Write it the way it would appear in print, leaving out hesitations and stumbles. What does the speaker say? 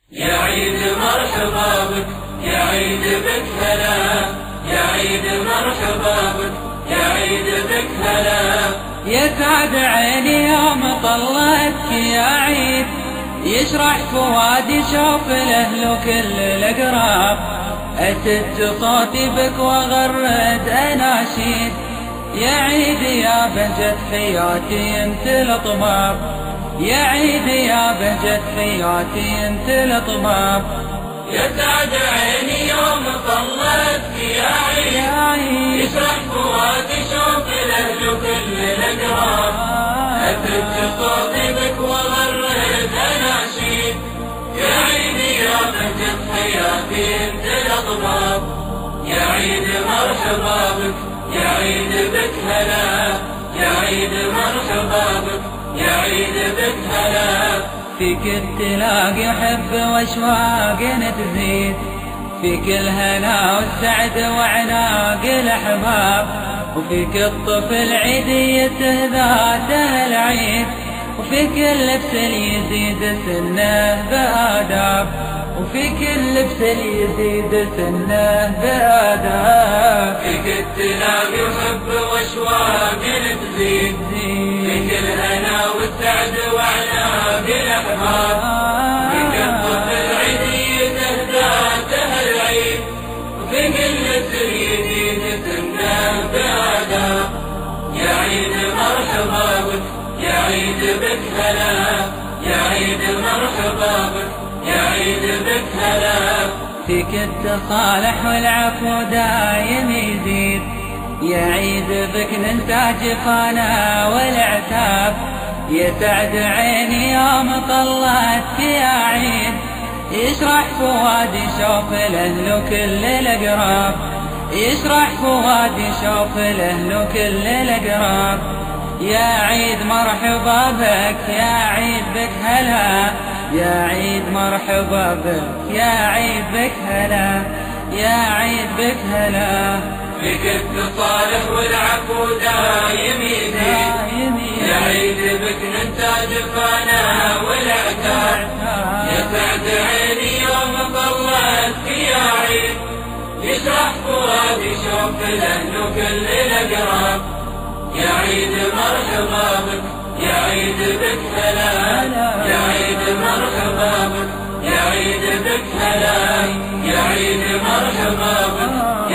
يا عيد مرحبا بك، يا عيد بك هلا، يا عيد مرحبا بك، يا عيد بك هلا. يسعد عيني يوم طلعتك يا عيد، يشرح فؤادي شوف الاهل وكل الاقراب، اسد صوتي بك واغرد اناشيد. يا عيد يا بهجة حياتي انت الاطباب، يا عيد يا بهجة حياتي انت الاطباب. يسعد عيني يوم طلعتك يا عيد، يشرح فؤادي شوف الاهل وكل الاقراب، اسد صوتي بك واغرد اناشيد. يا عيد يا بهجة حياتي انت الاطباب، يا عيد مرحبا بك، يا عيد بك هلا، يا عيد مرحبا بك، يا عيد بك هلا. فيك التلاقي حب واشواق تزيد، فيك الهنا والسعد وعناق الاحباب، وفيك الطفل عيديته ذاته العيد، وفيك اللبس اللي يزيد سنه بآداب، وفيك اللبس اللي يزيد سنه بآداب. فيك التلاقي وحب واشواق تزيد، فيك الهنا والسعد وعناق الاحباب، فيك الطفل عيديته ذاته العيد، وفيك اللبس اللي يزيد سنه بآداب. يا عيد مرحبا بك، يا عيد بك هلا، يا عيد مرحبا بك، يا عيد بك هلا. فيك التصالح والعفو دايم يزيد، يا عيد بك ننسى جفانا والعتاب. يسعد عيني يوم طلعتك يا عيد، يشرح فؤادي شوف الاهل وكل الاقراب، يشرح فؤادي شوف الاهل وكل الاقراب. يا عيد مرحبا بك، يا عيد بك هلا، يا عيد مرحبا بك، يا عيد بك هلا، يا عيد بك هلا. فيك التصالح والعفو دايم يزيد، يا عيد بك ننسى جفانا والعتاب. يسعد عيني يوم طلعتك يا عيد، يشرح فؤادي شوف الاهل وكل الاقراب. يا عيد مرحبا بك، يا عيد بك هلا، يا عيد مرحبا بك، يا عيد بك هلا، يا عيد مرحبا بك،